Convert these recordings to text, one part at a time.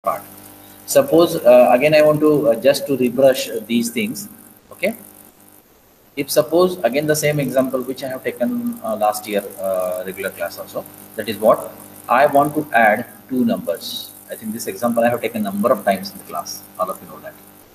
part. Suppose again I want to just to rebrush these things. Okay. If suppose again the same example which I have taken last year regular class also, that is what I want to add two numbers. I think this example I have taken number of times in the class. All of you know that.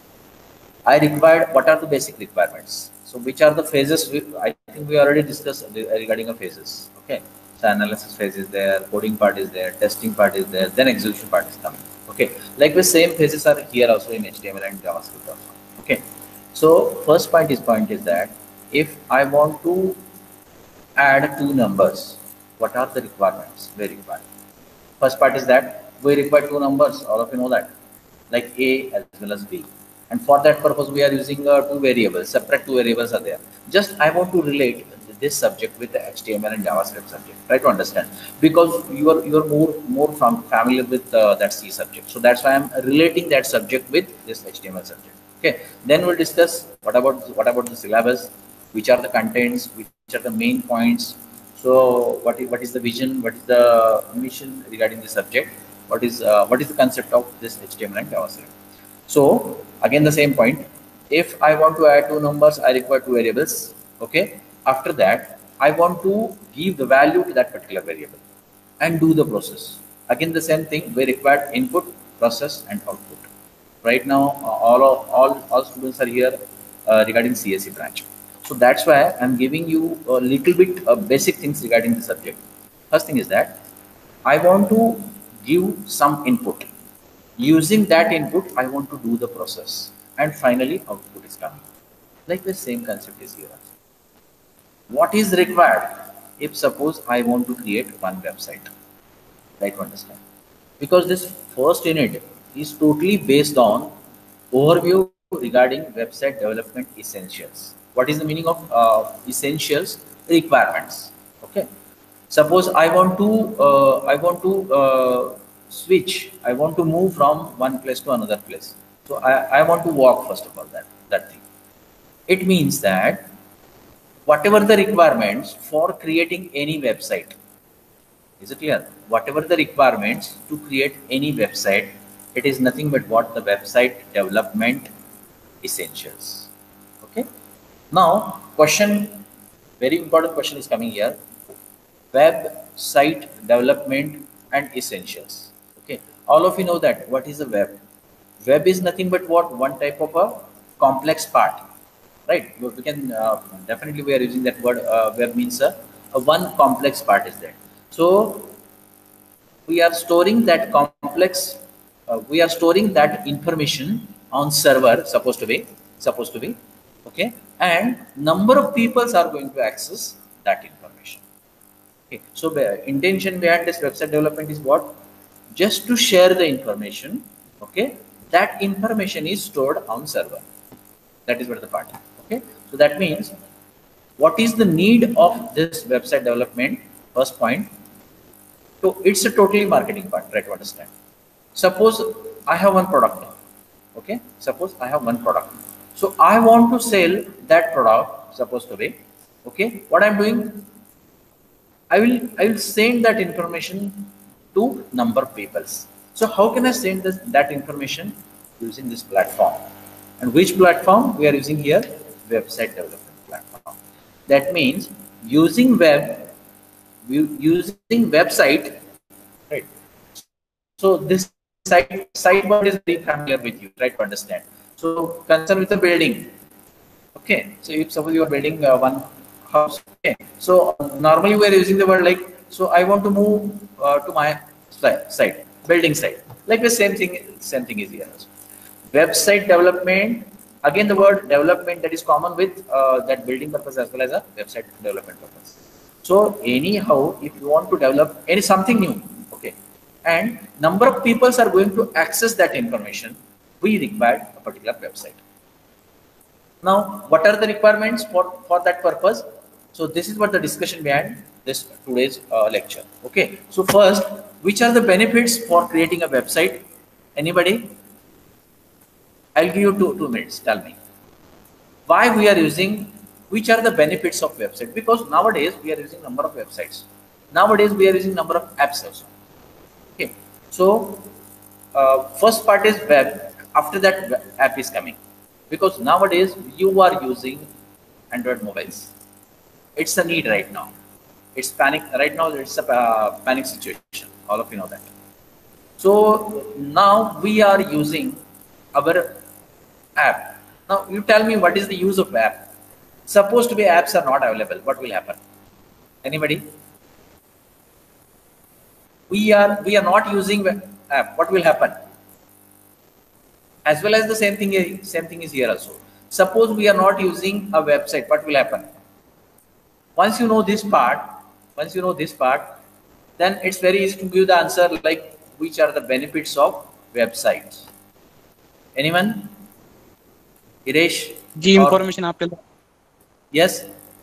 I required what are the basic requirements. So which are the phases? I think we already discussed regarding the phases. Okay. So analysis phase is there, coding part is there, testing part is there, then execution part is coming. Okay. Like the same phases are here also in HTML and JavaScript also. Okay. So first point is that if I want to add two numbers, what are the requirements we require? First part is that we require two numbers. All of you know that, like A as well as B. And for that purpose, we are using two variables, separate two variables are there. Just I want to relate this subject with the HTML and JavaScript subject. Try to understand, because you are more familiar with that C subject. So that's why I'm relating that subject with this HTML subject. Okay. Then we'll discuss what about the syllabus, which are the contents, which are the main points. So what is the vision, what is the mission regarding the subject, what is the concept of this HTML and JavaScript. So again the same point, if I want to add two numbers, I require two variables. Okay. After that, I want to give the value to that particular variable and do the process. Again the same thing, we require input, process and output. Right now all students are here regarding CSE branch. So that's why I'm giving you a little bit of basic things regarding the subject. First thing is that I want to give some input. Using that input, I want to do the process, and finally output is coming. Like the same concept is here. What is required if suppose I want to create one website? Try to understand, because this first unit is totally based on overview regarding website development essentials. What is the meaning of essentials? Requirements. Okay. Suppose I want to switch. I want to move from one place to another place. So I want to walk first of all that thing. It means that whatever the requirements for creating any website, is it clear? Whatever the requirements to create any website, it is nothing but what the website development essentials. Okay. Now question, very important question is coming here. Website development and essentials. Okay. All of you know that what is a web? Web is nothing but what? One type of a complex part. Right. We can definitely we are using that word. Web means a one complex part is there. So we are storing that complex. We are storing that information on server. Supposed to be. Okay. And number of people are going to access that information. Okay. So the intention behind this website development is what? Just to share the information. Okay. That information is stored on server. That is what the part. Okay. So that means what is the need of this website development? First point. So it's a totally marketing part. Try to understand. Suppose I have one product. Okay. Suppose I have one product. So I want to sell that product. Supposed to be. Okay. What I'm doing? I will send that information to number of people. So how can I send that information? Using this platform. And which platform we are using here? Website development platform. That means using website, right? So this site word is very familiar with you. Try to understand. So concern with the building. Okay. So if suppose you are building one house. Okay. So normally we are using the word like. So I want to move to my site, building site. Like the same thing is here. Website development. Again, the word development that is common with that building purpose as well as a website development purpose. So anyhow, if you want to develop something new, okay, and number of people are going to access that information, we require a particular website. Now, what are the requirements for that purpose? So this is what the discussion behind this today's lecture. Okay. So first, which are the benefits for creating a website? Anybody? I'll give you two minutes. Tell me why we are using. Which are the benefits of website? Because nowadays we are using number of websites. Nowadays we are using number of apps also. Okay. So first part is web. After that, app is coming, because nowadays you are using Android mobiles. It's a need right now. It's panic right now. It's a panic situation. All of you know that. So now we are using our app. Now you tell me, what is the use of app? Supposed to be apps are not available. What will happen? Anybody? We are not using app. What will happen? As well as the same thing is here also. Suppose we are not using a website. What will happen? Once you know this part, then it's very easy to give the answer, like which are the benefits of websites. Anyone? Iresh? जी information आपल्याला Yes.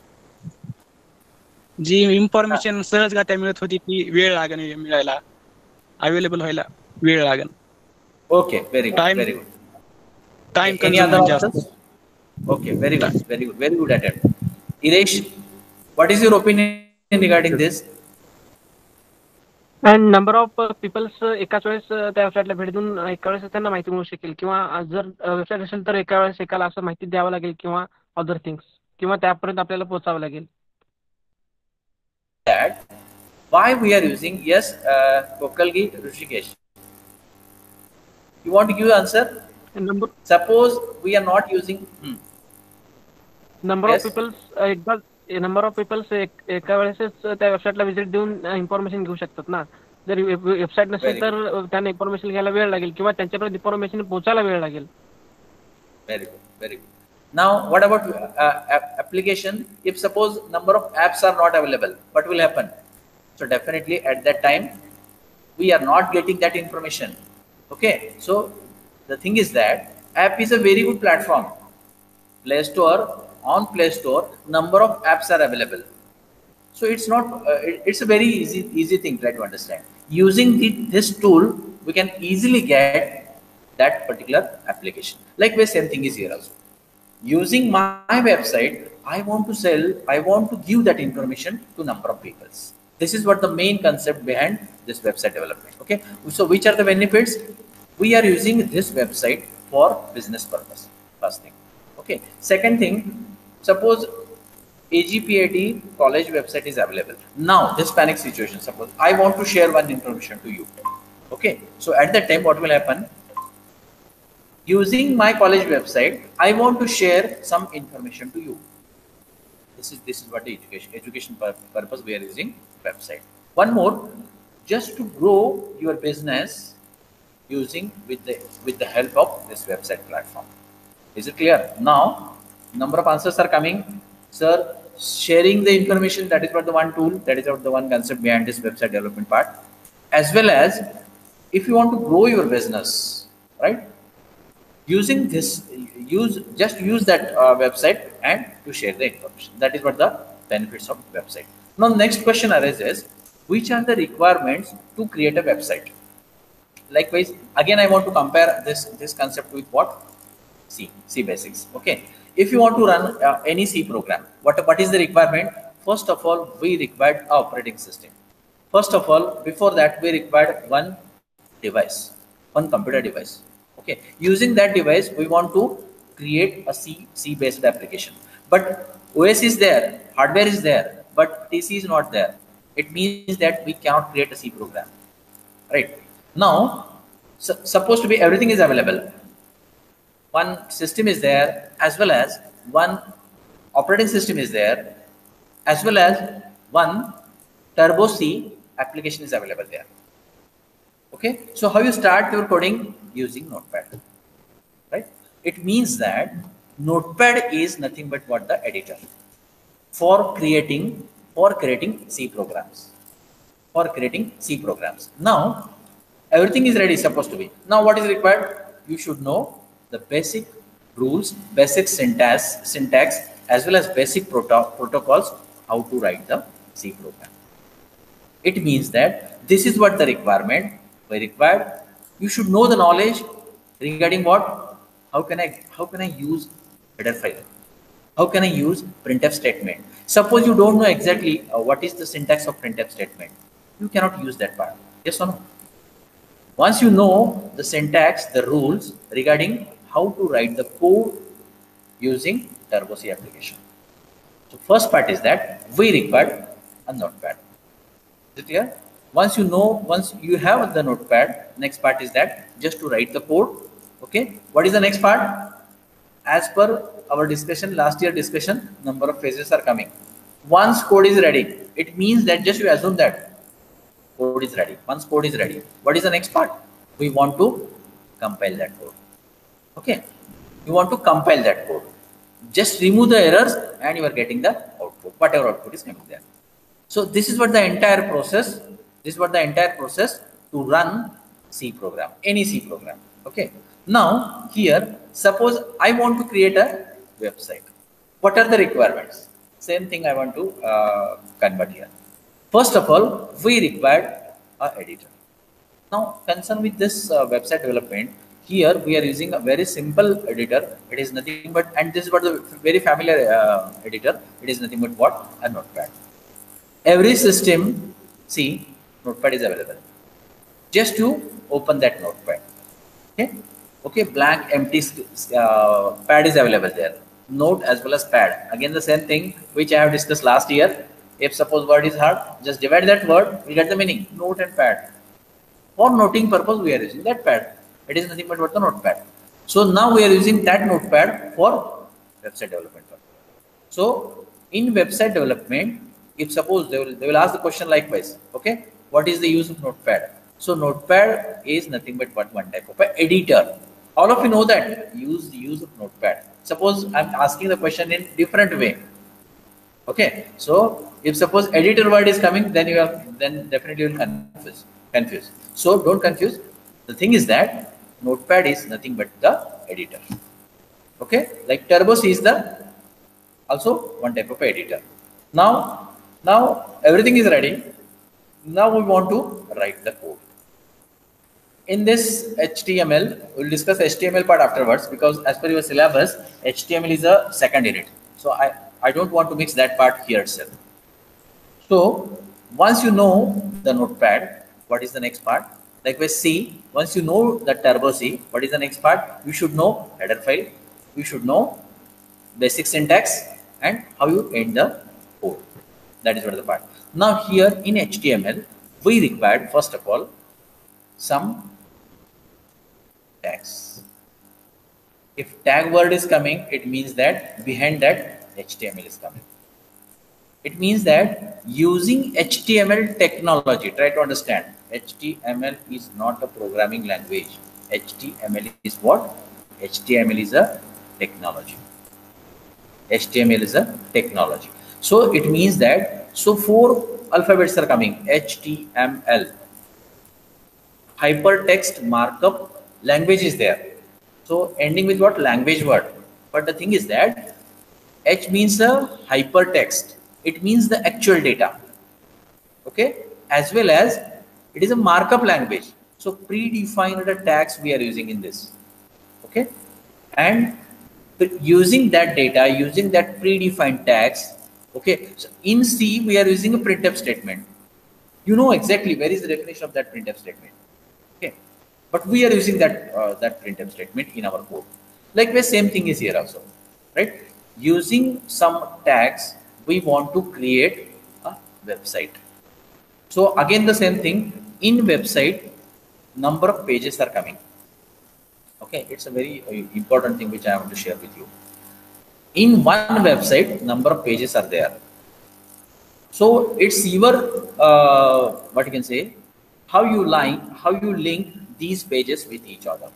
जी information सहजगत्या मिळत होती ती वेळ लागेल मिळायला, अवेलेबल व्हायला वेळ लागेल. Okay, very good, very good. Time Any other consuming options? Okay, very good, very good attempt. Iresh, what is your opinion regarding this? And number of peoples एकाच वेळेस त्या वेबसाईटला भेट देऊन एका वेळेस त्यांना माहिती मिळू शकेल, किंवा जर वेबसाईट असेल तर एका वेळेस एकाला असं माहिती द्यावं लागेल, किंवा अदर थिंग्स, किंवा त्यापर्यंत आपल्याला पोहोचावं लागेल. That why we are using, yes, Kokalgi, Rishikesh. You want to give answer? Suppose we are not using. Number of peoples एका वेळेसच त्या वेबसाईटला व्हिजिट देऊन इन्फॉर्मेशन घेऊ शकतात ना. जर वेबसाईट नसेल तर त्यांना इन्फॉर्मेशन घ्यायला वेळ लागेल, किंवा त्यांच्यापर्यंत इन्फॉर्मेशन पोहोचायला वेळ लागेल. Very good, very good. Now, what about application? If suppose number of apps are not available, what will happen? So definitely at that time, we are not getting that information. Okay. So the thing is that app is a very good platform. Play Store, on Play Store, number of apps are available. So it's not, it's a very easy thing, try to understand. Using this tool, we can easily get that particular application. Likewise, same thing is here also. Using my website, I want to sell, I want to give that information to number of people. This is what the main concept behind this website development. Okay. So which are the benefits? We are using this website for business purpose. First thing. Okay. Second thing, suppose AGPAT college website is available. Now this panic situation, suppose I want to share one information to you. Okay. So at that time, what will happen? Using my college website, I want to share some information to you. This is what the education purpose we are using website. One more, just to grow your business using with the help of this website platform. Is it clear? Now, number of answers are coming. Sir, sharing the information, that is what the one tool, that is what the one concept behind this website development part. As well as if you want to grow your business, right? Using this, use that website and to share the information. That is what the benefits of website. Now, next question arises: which are the requirements to create a website? Likewise, again, I want to compare this concept with what? C basics. Okay. If you want to run any C program, what is the requirement? First of all, we required an operating system. First of all, before that, we required one device, one computer device. Okay. Using that device, we want to create a C-based application. But OS is there, hardware is there, but TC is not there. It means that we cannot create a C program. Right. Now, supposed to be everything is available. One system is there, as well as one operating system is there, as well as one Turbo C application is available there. Okay. So how you start your coding? Using Notepad, right? It means that Notepad is nothing but what the editor for creating C programs. Now everything is ready, supposed to be. Now what is required? You should know the basic rules, basic syntax, as well as basic protocols, how to write the C program. It means that this is what the requirement we required. You should know the knowledge regarding what? How can I use header file? How can I use printf statement? Suppose you don't know exactly what is the syntax of printf statement. You cannot use that part. Yes or no? Once you know the syntax, the rules regarding how to write the code using Turbo C application. So first part is that we required a notepad. Is it clear? Once you have the notepad, next part is that just to write the code. Okay. What is the next part? As per our discussion, last year discussion, number of phases are coming. Once code is ready, it means that just you assume that code is ready. Once code is ready, what is the next part? We want to compile that code. Okay. You want to compile that code. Just remove the errors and you are getting the output, whatever output is coming there. So this is what the entire process, to run C program, any C program. Okay. Now here, suppose I want to create a website. What are the requirements? Same thing I want to convert here. First of all, we required an editor. Now, concerned with this website development, here we are using a very simple editor. It is nothing but, and this is what the very familiar editor. It is nothing but what? A notepad. Every system, see, notepad is available. Just to open that notepad. Okay. Okay, blank, empty pad is available there. Note as well as pad. Again, the same thing which I have discussed last year. If suppose word is hard, just divide that word, we'll get the meaning. Note and pad. For noting purpose, we are using that pad. It is nothing but what the notepad. So now we are using that notepad for website development. So in website development, if suppose they will ask the question likewise, okay, what is the use of notepad? So notepad is nothing but one type of editor. All of you know that use of notepad. Suppose I'm asking the question in different way. Okay, so if suppose editor word is coming, then definitely you will confuse. So don't confuse. The thing is that notepad is nothing but the editor. Okay, like Turbo C is the also one type of editor. Now everything is ready. Now we want to write the code. In this HTML, we'll discuss HTML part afterwards, because as per your syllabus, HTML is a second unit. So I don't want to mix that part here itself. So once you know the notepad, what is the next part? Likewise C, once you know the Turbo C, what is the next part? You should know header file, you should know basic syntax and how you end the code. That is what the part. Now here in HTML, we required first of all some tags. If tag word is coming, it means that behind that HTML is coming. It means that using HTML technology, try to understand, HTML is not a programming language. HTML is what? HTML is a technology. HTML is a technology. So it means that, so 4 alphabets are coming, HTML. Hypertext markup language is there. So ending with what? Language word. But the thing is that H means a hypertext. It means the actual data. Okay. As well as it is a markup language. So predefined tags we are using in this. Okay. And using that data, using that predefined tags. Okay. So in C, we are using a printf statement. You know exactly where is the definition of that printf statement. Okay, but we are using that that printf statement in our code. Likewise, same thing is here also, right? Using some tags, we want to create a website. So again, the same thing in website, number of pages are coming. Okay, it's a very important thing which I want to share with you. In one website, number of pages are there. So it's your what you can say, how you link these pages with each other.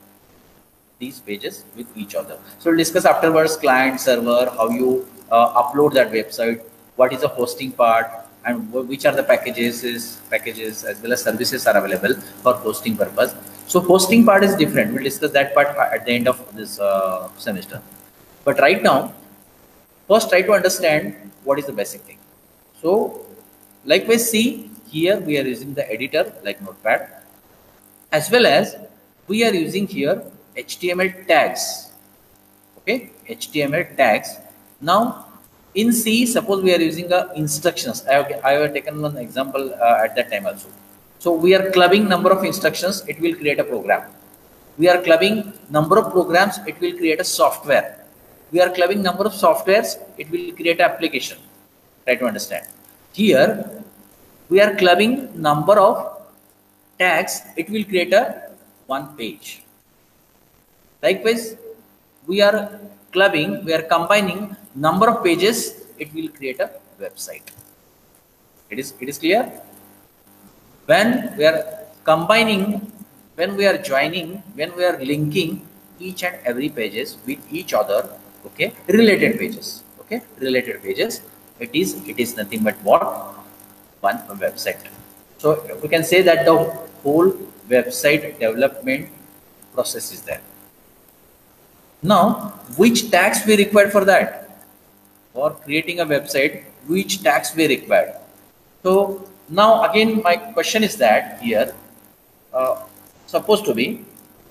So we'll discuss afterwards client server, how you upload that website, what is the hosting part, and which are the packages as well as services are available for hosting purpose. So hosting part is different. We'll discuss that part at the end of this semester. But right now, first try to understand what is the basic thing. So likewise, see here we are using the editor like Notepad, as well as we are using here HTML tags. Okay, HTML tags. Now in C, suppose we are using instructions. I have taken one example at that time also. So we are clubbing number of instructions, it will create a program. We are clubbing number of programs, it will create a software. We are clubbing number of softwares, it will create an application. Try to understand. Here, we are clubbing number of tags, it will create a one page. Likewise, we are clubbing, we are combining number of pages, it will create a website. It is clear? When we are combining, when we are joining, when we are linking each and every pages with each other, okay, related pages, okay, related pages, it is nothing but what? One website. So we can say that the whole website development process is there. Now, which tags we require for that? For creating a website, which tags we require? So now again, my question is that here, supposed to be,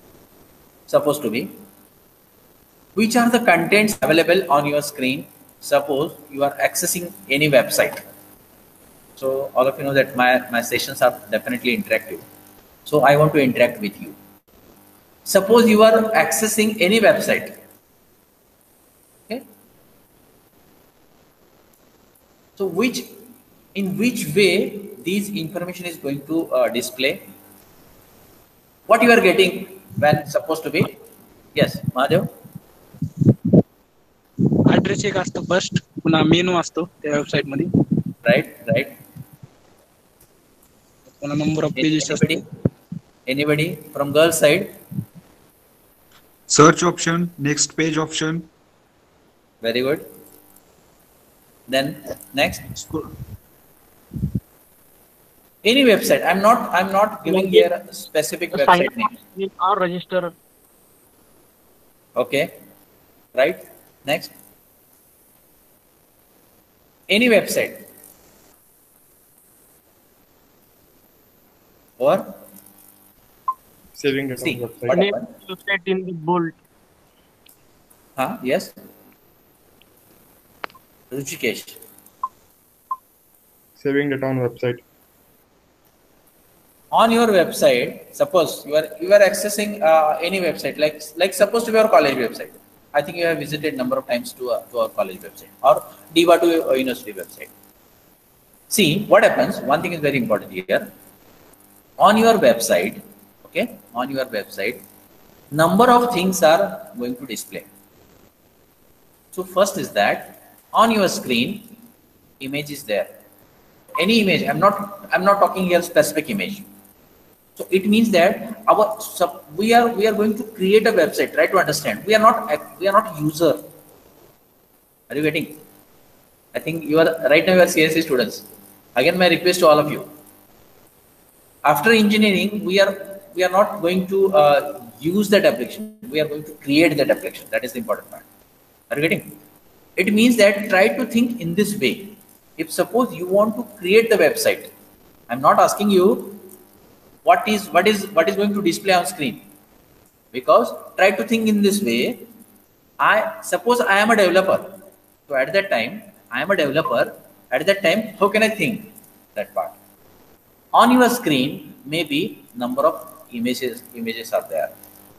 which are the contents available on your screen? Suppose you are accessing any website. So all of you know that my sessions are definitely interactive. So I want to interact with you. Suppose you are accessing any website. Okay. So in which way this information is going to display? What you are getting when supposed to be? Yes, Mahadev. Address एक असतो first, पुन्हा मेनू असतो त्या website मध्ये, Right. पुन्हा number of pages असतो. Anybody from girl side? Search option, next page option. Very good. Then next. Any website. I'm not giving here a specific website name. Or register. Okay. Right. Next. Any website. Or saving data see on website. what Name happened? website in the bold. Yes. Ruchikesh. Saving data on website. On your website, suppose you are accessing any website, like suppose to be our college website. I think you have visited number of times to our college website or DIVA to university website. See what happens. One thing is very important here. On your website, okay, on your website, number of things are going to display. So first is that on your screen, image is there. Any image. I'm not talking here specific image. So it means that we are going to create a website. Try to understand. We are not user. Are you getting? I think you are right now. You are CSC students. Again, my request to all of you. After engineering, we are not going to use that application. We are going to create that application. That is the important part. Are you getting? It means that try to think in this way. If suppose you want to create the website, I'm not asking you what is going to display on screen, because try to think in this way. Suppose I am a developer, so at that time I am a developer. At that time, how can I think that part? On your screen, maybe number of images are there.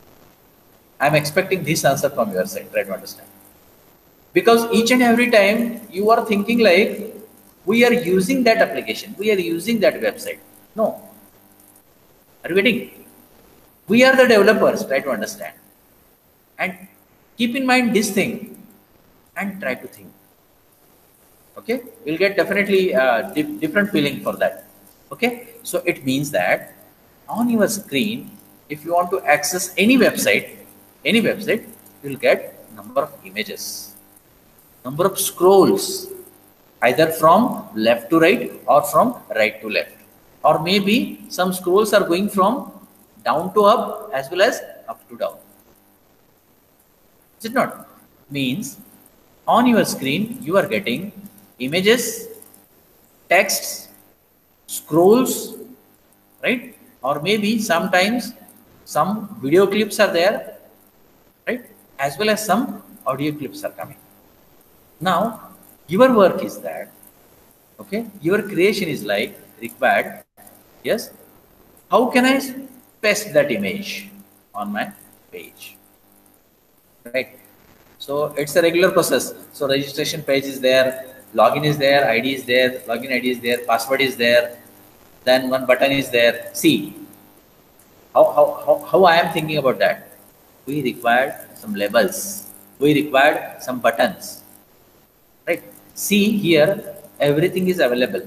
I am expecting this answer from your side. Try to understand, because each and every time you are thinking like we are using that application, we are using that website. No. Are you getting? We are the developers. Try to understand and keep in mind this thing and try to think. Okay, we'll get definitely different feeling for that. Okay, so it means that on your screen, if you want to access any website, you'll get number of images, number of scrolls, either from left to right or from right to left. Or maybe some scrolls are going from down to up as well as up to down. Is it not? Means on your screen you are getting images, texts, scrolls, right? Or maybe sometimes some video clips are there, right? As well as some audio clips are coming. Now your work is that, okay, your creation is like required. Yes, how can I paste that image on my page, right? So it's a regular process. So registration page is there, login is there, ID is there, login ID is there, password is there, then one button is there. See, how I am thinking about that. We required some labels. We required some buttons, right? See here, everything is available.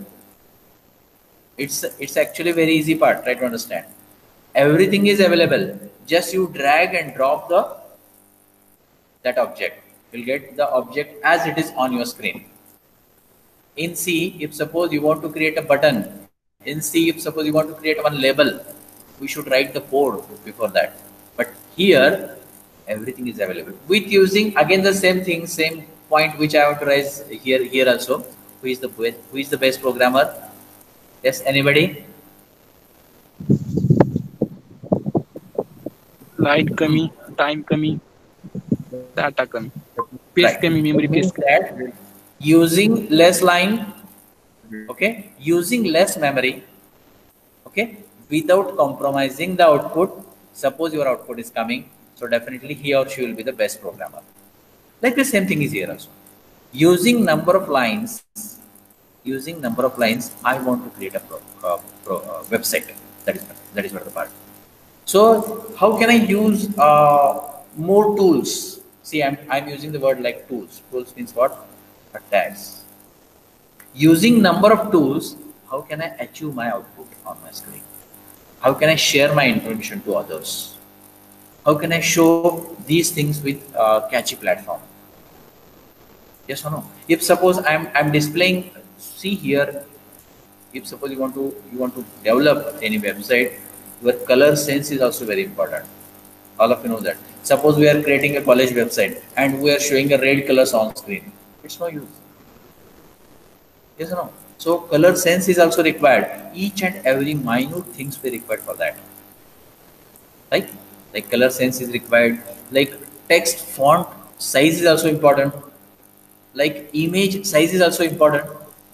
It's actually very easy part, try to understand. Everything is available. Just you drag and drop that object. You'll get the object as it is on your screen. In C, if suppose you want to create a button, in C, if suppose you want to create one label, we should write the code before that. But here, everything is available. With using again the same thing, same point which I want to raise here also. Who is the best programmer? Yes, anybody? Line कमी, time कमी, data कमी, space कमी, memory space that using less line, okay, using less memory, okay, without compromising the output. Suppose your output is coming, so definitely he or she will be the best programmer. Like the same thing is here also. Using number of lines, I want to create a website. That is what the part. So how can I use more tools? See, I'm using the word like tools. Tools means what? Tags. Using number of tools, how can I achieve my output on my screen? How can I share my information to others? How can I show these things with catchy platform? Yes or no? If suppose I'm displaying, see here, if suppose you want to develop any website, your color sense is also very important. All of you know that. Suppose we are creating a college website and we are showing a red colors on screen. It's no use. Yes or no? So color sense is also required. Each and every minute things we required for that. Right? Like color sense is required. Like text font size is also important. Like image size is also important.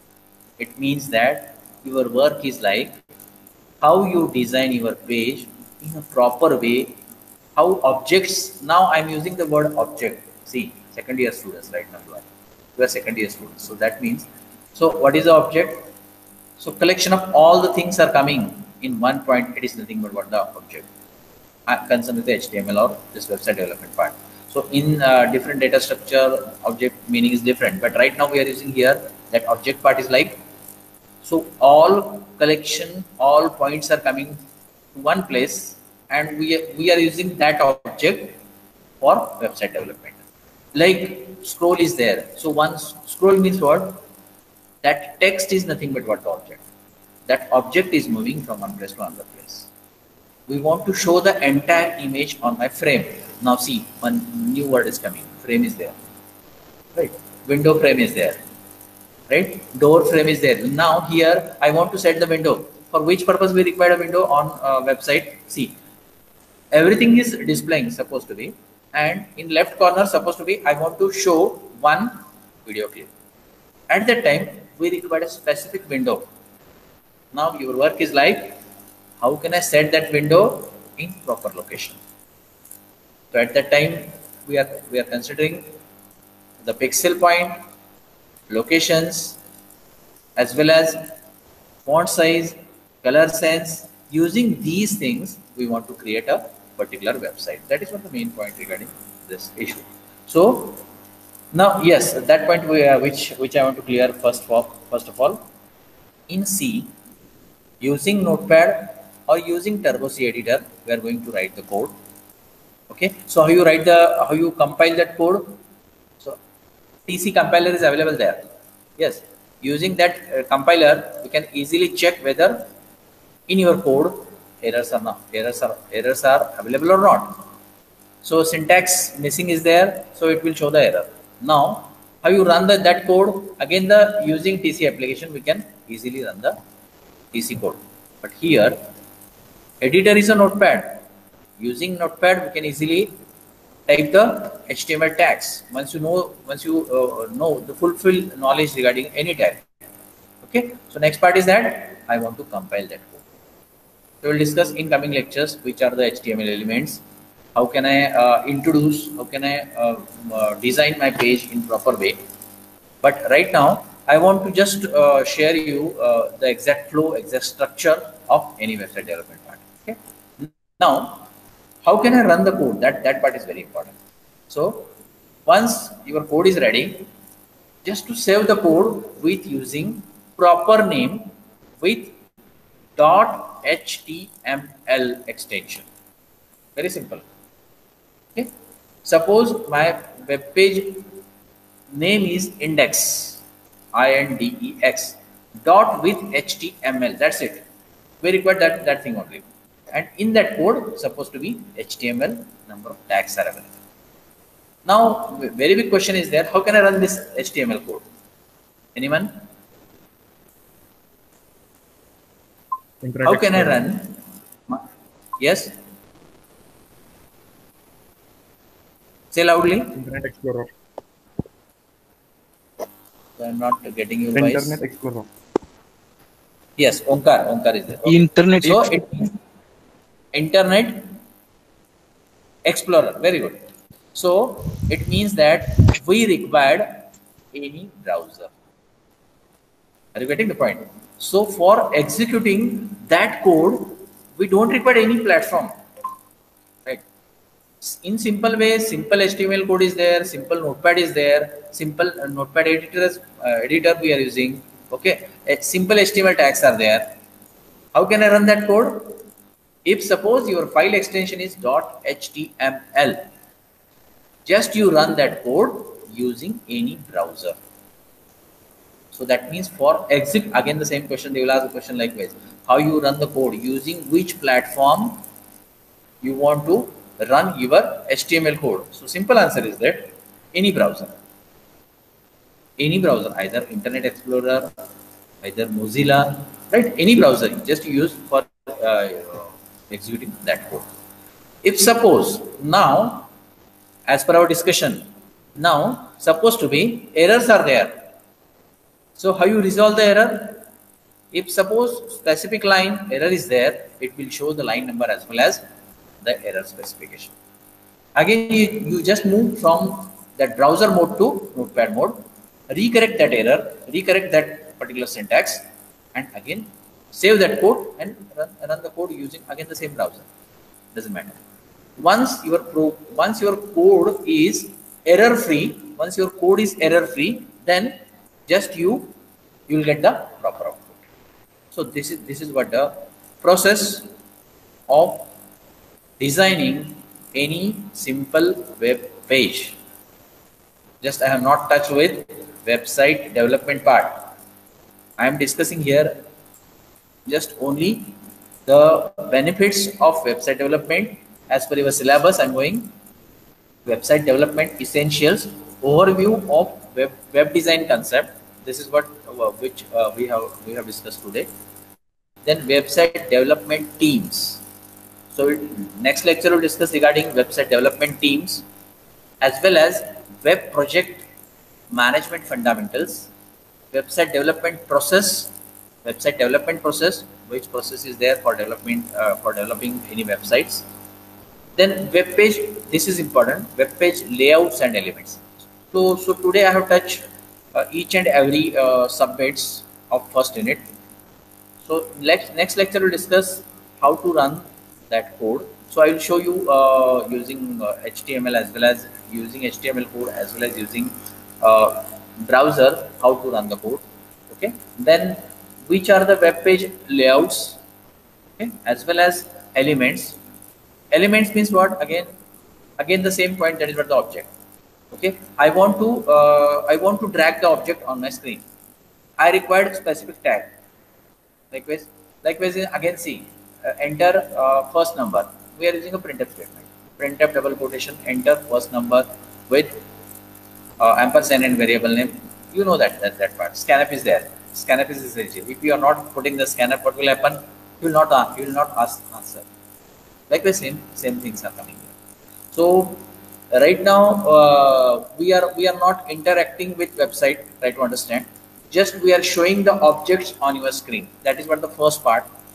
It means that your work is like how you design your page in a proper way. How objects, now I'm using the word object. See, second year students right now you are second year students. So that means, so what is the object? So collection of all the things are coming in one point. It is nothing but what the object. Concerned with the HTML or this website development part. So in different data structure, object meaning is different. But right now we are using here that object part is like, so all collection, all points are coming to one place, and we are using that object for website development. Like scroll is there. So once scroll means what? That text is nothing but what the object. That object is moving from one place to another place. We want to show the entire image on my frame. Now see, one new word is coming. Frame is there. Right. Window frame is there. Right. Door frame is there. Now here I want to set the window. For which purpose we require a window on website? See, everything is displaying supposed to be, and in left corner supposed to be I want to show one video clip. At that time we require a specific window. Now your work is like, how can I set that window in proper location? So at that time we are considering the pixel point, locations, as well as font size, color sense. Using these things we want to create a particular website. That is what the main point regarding this issue. So now yes, at that point which I want to clear first of all, in C, using Notepad or using Turbo C editor, we are going to write the code. Okay, so how you compile that code? So TC compiler is available there. Yes, using that compiler, you can easily check whether in your code errors are available or not. So syntax missing is there, so it will show the error. Now how you run that code? Again, the using TC application we can easily run the TC code. But here editor is a Notepad. Using Notepad we can easily type the HTML tags. Once you know the full knowledge regarding any tag. Okay. So next part is that I want to compile that code. We will discuss in coming lectures which are the HTML elements. How can I introduce? How can I design my page in proper way? But right now, I want to just share you the exact flow, exact structure of any website development part. Okay. Now, how can I run the code? That part is very important. So, once your code is ready, just to save the code with using proper name with .html extension. Very simple. Okay. Suppose my web page name is index, INDEX, dot with HTML. That's it. We require that thing only. And in that code, supposed to be HTML, number of tags are available. Now, very big question is there. How can I run this HTML code? Anyone? Internet How can I Explorer. run? Yes. Say loudly. Internet Explorer. So I'm not getting your voice. Internet Explorer. Yes, Onkar is there. Okay. Internet So Explorer. it means Internet Explorer. Very good. So it means that we required any browser. Are you getting the point? So for executing that code, we don't require any platform. Right? In simple way, simple HTML code is there, simple notepad is there, simple notepad editor we are using. Okay, simple HTML tags are there. How can I run that code? If suppose your file extension is .html, just you run that code using any browser. So that means for exit, again the same question, they will ask a question likewise. How you run the code, using which platform you want to run your HTML code. So simple answer is that any browser. Any browser, either Internet Explorer, either Mozilla, right? Any browser, just use for executing that code. If suppose now, as per our discussion, now supposed to be errors are there. So how you resolve the error? If suppose specific line error is there, it will show the line number as well as the error specification. Again, you just move from that browser mode to notepad mode, recorrect that error, recorrect that particular syntax, and again save that code and run the code using again the same browser. Doesn't matter. Once your code is error free, then just you will get the proper output. So this is what the process of designing any simple web page. Just I have not touched with website development part. I am discussing here just only the benefits of website development. As per your syllabus, I am going website development essentials, overview of web design concept. This is what we have discussed today. Then website development teams. So next lecture will discuss regarding website development teams, as well as web project management fundamentals, website development process, which process is there for developing any websites. Then web page, this is important, web page layouts and elements. So today I have touched each and every subbits of first unit. So next lecture will discuss how to run that code. So I will show you using HTML as well as using HTML code as well as using browser how to run the code. Okay. Then which are the web page layouts, okay, as well as elements. Elements means what? Again the same point, that is what the object. Okay, I want to drag the object on my screen. I required specific tag. Likewise again see, enter first number. We are using a printf statement. Printf double quotation, enter first number with ampersand and variable name. You know that part. Scanf is there. Scanf is essential. If you are not putting the scanf, what will happen? You will not ask answer. Likewise, same things are coming here. So right now we are not interacting with website. Try to understand. Just we are showing the objects on your screen. That is what the first part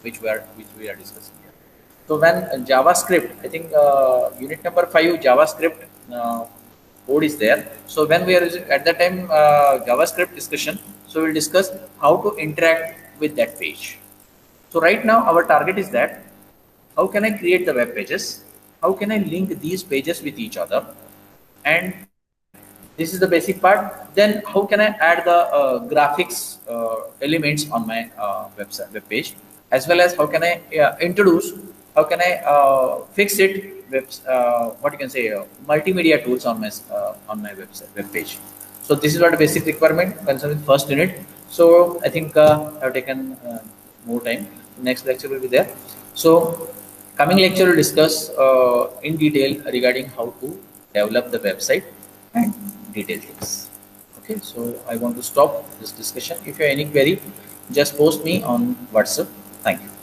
which we are discussing here. So when JavaScript, I think unit number 5 JavaScript code is there. So when we are using at that time JavaScript discussion, so we'll discuss how to interact with that page. So right now our target is that how can I create the web pages? How can I link these pages with each other? And this is the basic part. Then how can I add the graphics elements on my website web page, as well as how can I introduce, how can I fix it with what you can say multimedia tools on my website web page. So this is what a basic requirement concerning first unit. So I think I've taken more time. Next lecture will be there. So coming lecture will discuss in detail regarding how to develop the website and detail things. Okay, so I want to stop this discussion. If you have any query, just post me on WhatsApp. Thank you.